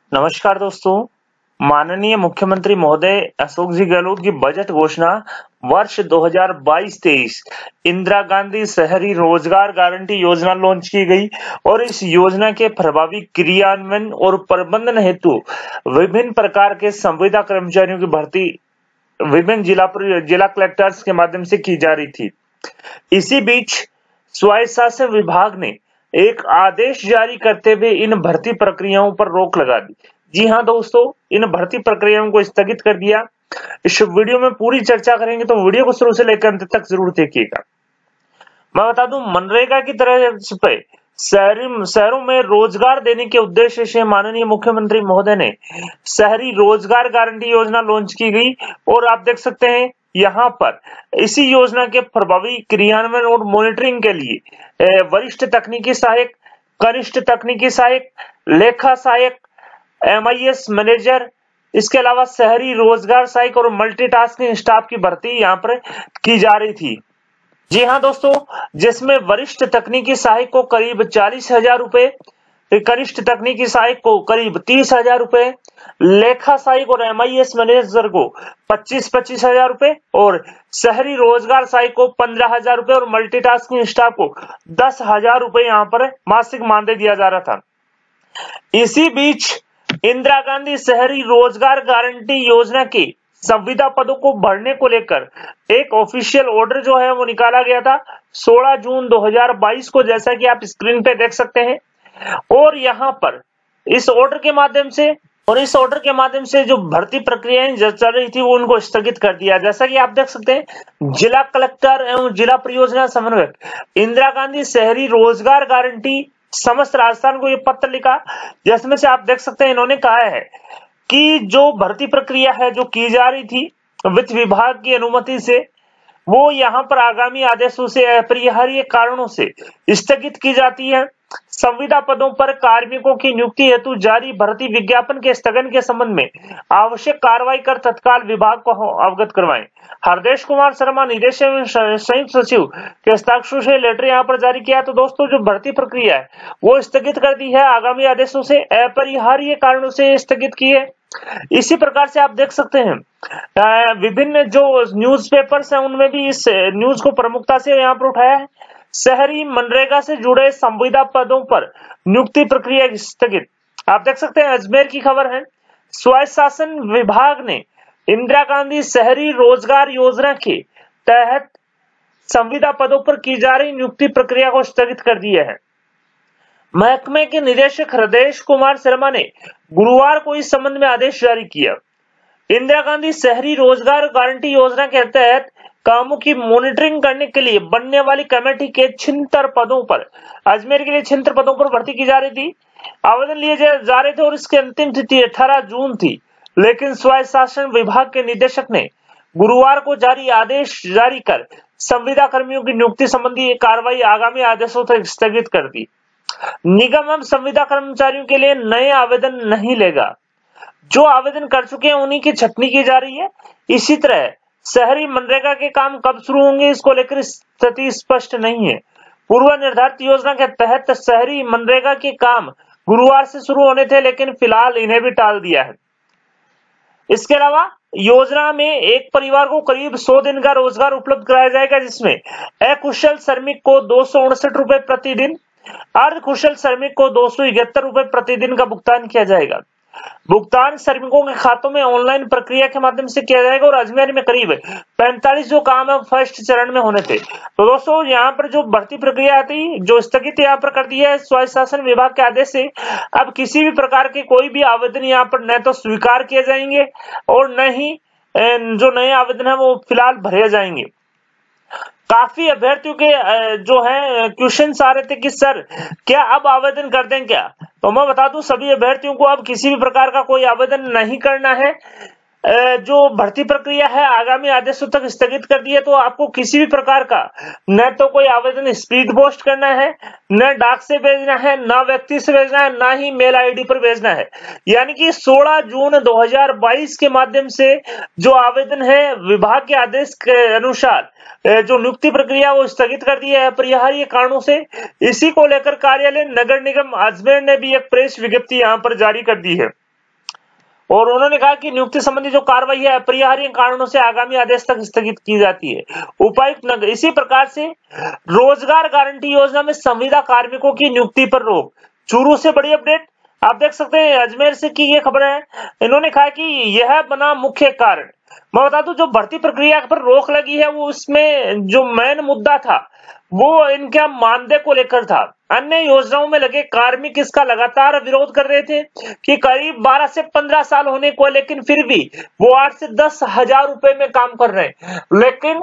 नमस्कार दोस्तों। माननीय मुख्यमंत्री महोदय अशोक जी गहलोत की बजट घोषणा वर्ष 2022-23 इंदिरा गांधी शहरी रोजगार गारंटी योजना लॉन्च की गई और इस योजना के प्रभावी क्रियान्वयन और प्रबंधन हेतु विभिन्न प्रकार के संविदा कर्मचारियों की भर्ती विभिन्न जिला कलेक्टर्स के माध्यम से की जा रही थी। इसी बीच स्वायत्त शासन विभाग ने एक आदेश जारी करते हुए इन भर्ती प्रक्रियाओं पर रोक लगा दी। जी हाँ दोस्तों, इन भर्ती प्रक्रियाओं को स्थगित कर दिया। इस वीडियो में पूरी चर्चा करेंगे, तो वीडियो को शुरू से लेकर अंत तक जरूर देखिएगा। मैं बता दूं, मनरेगा की तरह पे शहरों में रोजगार देने के उद्देश्य से माननीय मुख्यमंत्री महोदय ने शहरी रोजगार गारंटी योजना लॉन्च की गई और आप देख सकते हैं यहाँ पर इसी योजना के प्रभावी क्रियान्वयन और मॉनिटरिंग के लिए वरिष्ठ तकनीकी सहायक, कनिष्ठ तकनीकी सहायक, लेखा सहायक, MIS मैनेजर, इसके अलावा शहरी रोजगार सहायक और मल्टीटास्किंग स्टाफ की भर्ती यहाँ पर की जा रही थी। जी हाँ दोस्तों, जिसमें वरिष्ठ तकनीकी सहायक को करीब 40,000 रुपए, कनिष्ठ तकनीकी सहायक को करीब 30,000 रुपए, लेखा सहायक और MIS मैनेजर को 25,000 रुपए और शहरी रोजगार सहायक को 15,000 रुपए और मल्टीटास्किंग स्टाफ को 10,000 रुपए यहाँ पर मासिक मानदेय दिया जा रहा था। इसी बीच इंदिरा गांधी शहरी रोजगार गारंटी योजना की संविदा पदों को भरने को लेकर एक ऑफिशियल ऑर्डर जो है वो निकाला गया था 16 जून 2022 को, जैसा कि आप स्क्रीन पे देख सकते हैं। और यहाँ पर इस ऑर्डर के माध्यम से जो भर्ती प्रक्रियाएं चल रही थी वो उनको स्थगित कर दिया। जैसा कि आप देख सकते हैं, जिला कलेक्टर एवं जिला परियोजना समन्वयक इंदिरा गांधी शहरी रोजगार गारंटी समस्त राजस्थान को ये पत्र लिखा, जिसमें से आप देख सकते हैं इन्होंने कहा है कि जो भर्ती प्रक्रिया है जो की जा रही थी वित्त विभाग की अनुमति से, वो यहाँ पर आगामी आदेशों से अपरिहार्य कारणों से स्थगित की जाती है। संविदा पदों पर कार्मिकों की नियुक्ति हेतु जारी भर्ती विज्ञापन के स्थगन के संबंध में आवश्यक कार्रवाई कर तत्काल विभाग को अवगत करवाएं। हरदेश कुमार शर्मा, निदेशक एवं संयुक्त सचिव के हस्ताक्षर से लेटर यहाँ पर जारी किया। तो दोस्तों, जो भर्ती प्रक्रिया है वो स्थगित कर दी है, आगामी आदेशों से अपरिहार्य कारणों से स्थगित की है। इसी प्रकार से आप देख सकते हैं विभिन्न जो न्यूज़पेपर्स हैं उनमें भी इस न्यूज को प्रमुखता से यहाँ पर उठाया है। शहरी मनरेगा से जुड़े संविदा पदों पर नियुक्ति प्रक्रिया स्थगित। आप देख सकते हैं अजमेर की खबर है, स्वायत्त शासन विभाग ने इंदिरा गांधी शहरी रोजगार योजना के तहत संविदा पदों पर की जा रही नियुक्ति प्रक्रिया को स्थगित कर दिया है। महकमे के निदेशक हरदेश कुमार शर्मा ने गुरुवार को इस संबंध में आदेश जारी किया। इंदिरा गांधी शहरी रोजगार गारंटी योजना के तहत कामों की मॉनिटरिंग करने के लिए बनने वाली कमेटी के 76 पदों पर, अजमेर के लिए 76 पदों पर भर्ती की जा रही थी। आवेदन लिए जा रहे थे और इसकी अंतिम तिथि 18 जून थी, लेकिन स्वायत्त शासन विभाग के निदेशक ने गुरुवार को जारी आदेश जारी कर संविदा कर्मियों की नियुक्ति संबंधी कार्रवाई आगामी आदेशों तक स्थगित कर दी। निगम अब संविदा कर्मचारियों के लिए नए आवेदन नहीं लेगा। जो आवेदन कर चुके हैं उन्हीं की छटनी की जा रही है। इसी तरह शहरी मनरेगा के काम कब शुरू होंगे, इसको लेकर स्थिति स्पष्ट नहीं है। पूर्व निर्धारित योजना के तहत शहरी मनरेगा के काम गुरुवार से शुरू होने थे, लेकिन फिलहाल इन्हें भी टाल दिया है। इसके अलावा योजना में एक परिवार को करीब 100 दिन का रोजगार उपलब्ध कराया जाएगा, जिसमें अकुशल श्रमिक को 259 रुपए प्रतिदिन, अर्ध कुशल श्रमिक को 271 रुपए प्रतिदिन का भुगतान किया जाएगा। भुगतान श्रमिकों के खातों में ऑनलाइन प्रक्रिया के माध्यम से किया जाएगा और अजमेर में करीब 45 जो काम है फर्स्ट चरण में होने थे। तो दोस्तों, यहाँ पर जो भर्ती प्रक्रिया थी जो स्थगित यहाँ पर कर दी है स्वायत्त शासन विभाग के आदेश से, अब किसी भी प्रकार के कोई भी आवेदन यहाँ पर न तो स्वीकार किए जाएंगे और न ही जो नए आवेदन है वो फिलहाल भरे जाएंगे। काफी अभ्यर्थियों के जो है क्वेश्चंस आ रहे थे कि सर क्या अब आवेदन कर दें क्या, तो मैं बता दूं सभी अभ्यर्थियों को अब किसी भी प्रकार का कोई आवेदन नहीं करना है। जो भर्ती प्रक्रिया है आगामी आदेशों तक स्थगित कर दी है, तो आपको किसी भी प्रकार का न तो कोई आवेदन स्पीड पोस्ट करना है, न डाक से भेजना है, न व्यक्ति से भेजना है, न ही मेल आईडी पर भेजना है। यानी कि 16 जून 2022 के माध्यम से जो आवेदन है विभाग के आदेश के अनुसार जो नियुक्ति प्रक्रिया वो स्थगित कर दी है अपरिहार्य कारणों से। इसी को लेकर कार्यालय नगर निगम अजमेर ने भी एक प्रेस विज्ञप्ति यहाँ पर जारी कर दी है। और उन्होंने कहा कि नियुक्ति संबंधी जो कार्रवाई है अपरिहार्य कारणों से आगामी आदेश तक स्थगित की जाती है। उपायुक्त नगर इसी प्रकार से रोजगार गारंटी योजना में संविदा कार्मिकों की नियुक्ति पर रोक। चूरू से बड़ी अपडेट आप देख सकते हैं, अजमेर से की ये खबर है। इन्होंने कहा कि यह बना मुख्य कारण। मैं बता दूं, जो भर्ती प्रक्रिया पर रोक लगी है वो उसमें जो मेन मुद्दा था वो इनके मानदेय को लेकर था। अन्य योजनाओं में लगे कार्मिक इसका लगातार विरोध कर रहे थे कि करीब 12 से 15 साल होने को, लेकिन फिर भी वो 8 से 10 हजार रुपए में काम कर रहे हैं। लेकिन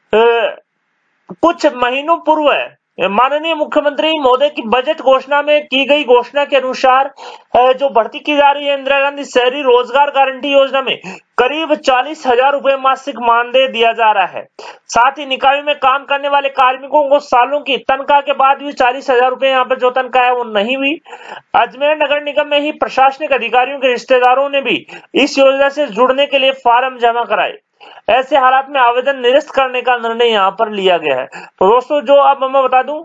कुछ महीनों पूर्व माननीय मुख्यमंत्री महोदय की बजट घोषणा में की गई घोषणा के अनुसार जो भर्ती की जा रही है इंदिरा गांधी शहरी रोजगार गारंटी योजना में करीब 40,000 रुपए मासिक मानदेय दिया जा रहा है। साथ ही निकायों में काम करने वाले कार्मिकों को सालों की तनख्वाह के बाद भी 40,000 रुपए यहाँ पर जो तनख्वाह है वो नहीं हुई। अजमेर नगर निगम में ही प्रशासनिक अधिकारियों के रिश्तेदारों ने भी इस योजना से जुड़ने के लिए फार्म जमा कराए। ऐसे हालात में आवेदन निरस्त करने का निर्णय यहाँ पर लिया गया है। तो दोस्तों, जो अब मैं बता दूं,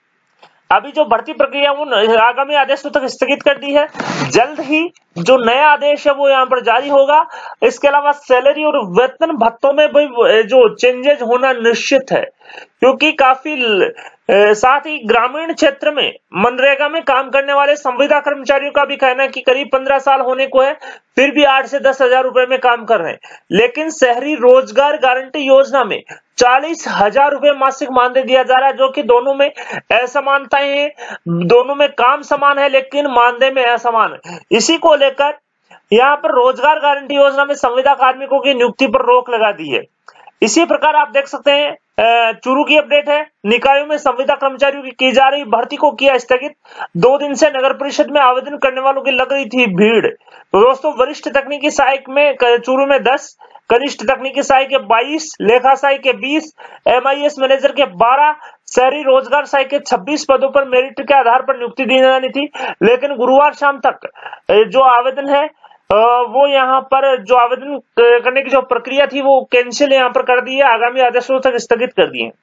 अभी जो भर्ती प्रक्रिया उन आगामी आदेशों तक स्थगित कर दी है। जल्द ही जो नया आदेश है वो यहाँ पर जारी होगा। इसके अलावा सैलरी और वेतन भत्तों में भी जो चेंजेस होना निश्चित है, क्योंकि काफी साथ ही ग्रामीण क्षेत्र में मनरेगा में काम करने वाले संविदा कर्मचारियों का भी कहना है कि करीब 15 साल होने को है, फिर भी 8 से 10 हजार रुपए में काम कर रहे हैं। लेकिन शहरी रोजगार गारंटी योजना में 40,000 रुपए मासिक मानदेय दिया जा रहा है, जो कि दोनों में असमानताएं हैं। दोनों में काम समान है लेकिन मानदेय में असमान है। इसी को लेकर यहाँ पर रोजगार गारंटी योजना में संविदा कार्मिकों की नियुक्ति पर रोक लगा दी है। इसी प्रकार आप देख सकते हैं, चूरू की अपडेट है। निकायों में संविदा कर्मचारियों की जा रही भर्ती को किया स्थगित। 2 दिन से नगर परिषद में आवेदन करने वालों की लग रही थी भीड़। तो दोस्तों, वरिष्ठ तकनीकी सहायक में चूरू में 10, कनिष्ठ तकनीकी सहायक के 22, लेखा सहायक के 20, MIS मैनेजर के 12, शहरी रोजगार सहायक के 26 पदों पर मेरिट के आधार पर नियुक्ति दी जानी थी। लेकिन गुरुवार शाम तक जो आवेदन है वो यहाँ पर जो आवेदन करने की जो प्रक्रिया थी वो कैंसिल यहाँ पर कर दी है, आगामी आदेशों तक स्थगित कर दिए।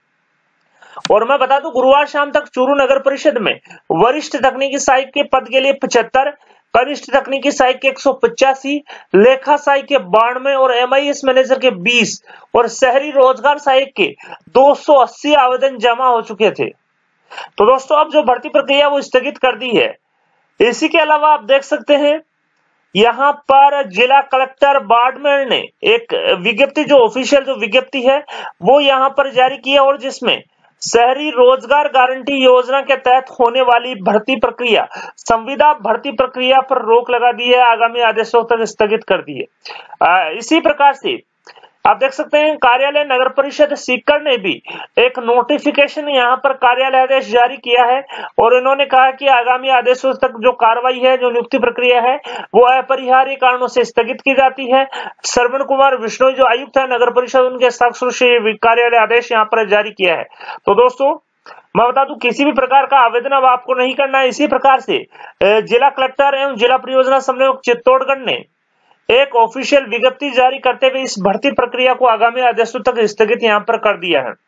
और मैं बता दूं, गुरुवार शाम तक चूरू नगर परिषद में वरिष्ठ तकनीकी सहायक के पद के लिए 75, कनिष्ठ तकनीकी सहायक के 185, लेखा सहायक के 92 और MIS मैनेजर के 20 और शहरी रोजगार सहायक के 280 आवेदन जमा हो चुके थे। तो दोस्तों, अब जो भर्ती प्रक्रिया वो स्थगित कर दी है। इसी के अलावा आप देख सकते हैं, यहाँ पर जिला कलेक्टर बाड़मेर ने एक विज्ञप्ति, जो ऑफिशियल जो विज्ञप्ति है वो यहाँ पर जारी की है, और जिसमें शहरी रोजगार गारंटी योजना के तहत होने वाली भर्ती प्रक्रिया, संविदा भर्ती प्रक्रिया पर रोक लगा दी है, आगामी आदेशों तक स्थगित कर दी है। इसी प्रकार से आप देख सकते हैं, कार्यालय नगर परिषद सीकर ने भी एक नोटिफिकेशन यहाँ पर कार्यालय आदेश जारी किया है, और इन्होंने कहा कि आगामी आदेशों तक जो कार्रवाई है, जो नियुक्ति प्रक्रिया है वो अपरिहार्य कारणों से स्थगित की जाती है। श्रवण कुमार विश्नोई जो आयुक्त है नगर परिषद, उनके हस्ताक्षर से कार्यालय आदेश यहाँ पर जारी किया है। तो दोस्तों, मैं बता दूं, किसी भी प्रकार का आवेदन अब आपको नहीं करना है। इसी प्रकार से जिला कलेक्टर एवं जिला परियोजना समन्वयक चित्तौड़गढ़ ने एक ऑफिशियल विज्ञप्ति जारी करते हुए इस भर्ती प्रक्रिया को आगामी आदेशों तक स्थगित यहाँ पर कर दिया है।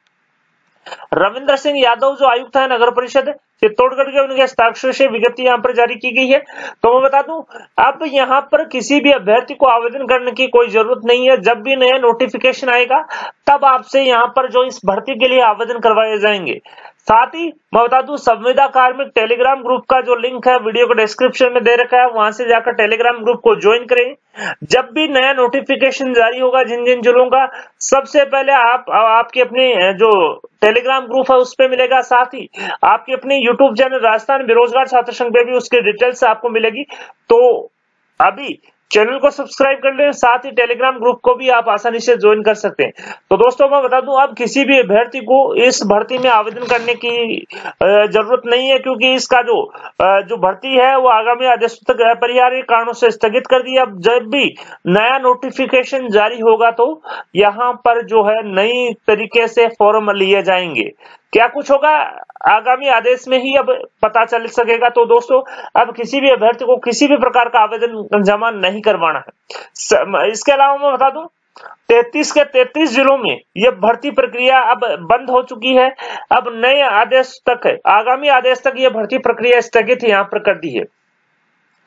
रविंद्र सिंह यादव जो आयुक्त है नगर परिषद चित्तौड़गढ़ के, उनके हस्ताक्षर से विज्ञप्ति यहाँ पर जारी की गई है। तो मैं बता दूं, अब यहाँ पर किसी भी अभ्यर्थी को आवेदन करने की कोई जरूरत नहीं है। जब भी नया नोटिफिकेशन आएगा तब आपसे यहाँ पर जो इस भर्ती के लिए आवेदन करवाए जाएंगे। साथ ही मैं बता दूं, संविदा कार्मिक टेलीग्राम ग्रुप का जो लिंक है वीडियो को डिस्क्रिप्शन में दे रखा है, वहां से जाकर टेलीग्राम ग्रुप को ज्वाइन करें। जब भी नया नोटिफिकेशन जारी होगा जिन जिन जिलों का, सबसे पहले आपके अपने जो टेलीग्राम ग्रुप है उस पे मिलेगा। साथ ही आपके अपने यूट्यूब चैनल राजस्थान बेरोजगार छात्र संघ पे भी उसके डिटेल्स आपको मिलेगी। तो अभी चैनल को सब्सक्राइब कर लें, साथ ही टेलीग्राम ग्रुप को भी आप आसानी से ज्वाइन कर सकते हैं। तो दोस्तों, मैं बता दूं, अब किसी भी अभ्यर्थी को इस भर्ती में आवेदन करने की जरूरत नहीं है, क्योंकि इसका जो भर्ती है वो आगामी आदेशों तक अपरिहार्य कारणों से स्थगित कर दिया। अब जब भी नया नोटिफिकेशन जारी होगा तो यहाँ पर जो है नई तरीके से फॉर्म लिए जाएंगे। क्या कुछ होगा आगामी आदेश में ही अब पता चल सकेगा। तो दोस्तों, अब किसी भी अभ्यर्थी को किसी भी प्रकार का आवेदन जमा नहीं करवाना है। इसके अलावा मैं बता दूं, 33 के 33 जिलों में यह भर्ती प्रक्रिया अब बंद हो चुकी है। अब नए आदेश तक, आगामी आदेश तक यह भर्ती प्रक्रिया स्थगित यहाँ पर कर दी है।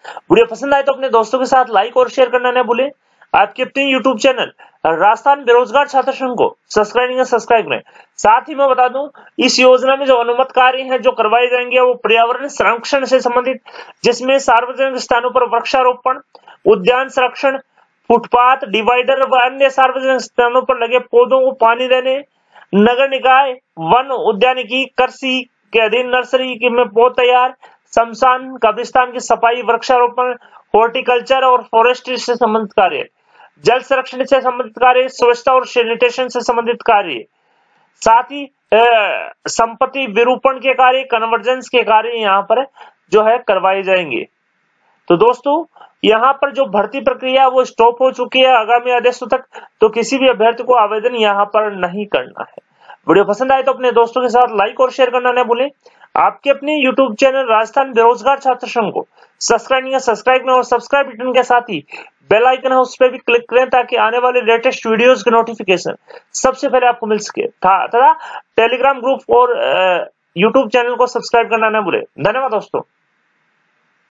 वीडियो पसंद आए तो अपने दोस्तों के साथ लाइक और शेयर करना न भूलें। आपके अपने यूट्यूब चैनल राजस्थान बेरोजगार छात्र संघ को सब्सक्राइब करें। साथ ही मैं बता दूं, इस योजना में जो अनुमत कार्य हैं जो करवाए जाएंगे वो पर्यावरण संरक्षण से संबंधित, जिसमें सार्वजनिक स्थानों पर वृक्षारोपण, उद्यान संरक्षण, फुटपाथ, डिवाइडर व अन्य सार्वजनिक स्थानों पर लगे पौधों को पानी देने, नगर निकाय, वन, उद्यानिकी, कृषि के अधीन नर्सरी में पौध तैयार, शमशान, कब्रिस्तान की सफाई, वृक्षारोपण, हॉर्टिकल्चर और फॉरेस्ट्री से संबंधित कार्य, जल संरक्षण से संबंधित कार्य, स्वच्छता और सैनिटेशन से संबंधित कार्य, साथ ही संपत्ति विरूपण के कार्य, कन्वर्जेंस के कार्य यहाँ पर जो है करवाए जाएंगे। तो दोस्तों, यहाँ पर जो भर्ती प्रक्रिया वो स्टॉप हो चुकी है आगामी आदेशों तक, तो किसी भी अभ्यर्थी को आवेदन यहाँ पर नहीं करना है। वीडियो पसंद आए तो अपने दोस्तों के साथ लाइक और शेयर करना न भूलें। आपके अपने यूट्यूब चैनल राजस्थान बेरोजगार छात्र संघ को सब्सक्राइब करें और सब्सक्राइब बटन के साथ ही बेल आइकन है उस पर भी क्लिक करें ताकि आने वाले लेटेस्ट वीडियोस के नोटिफिकेशन सबसे पहले आपको मिल सके। तथा टेलीग्राम ग्रुप और यूट्यूब चैनल को सब्सक्राइब करना न भूलें। धन्यवाद दोस्तों।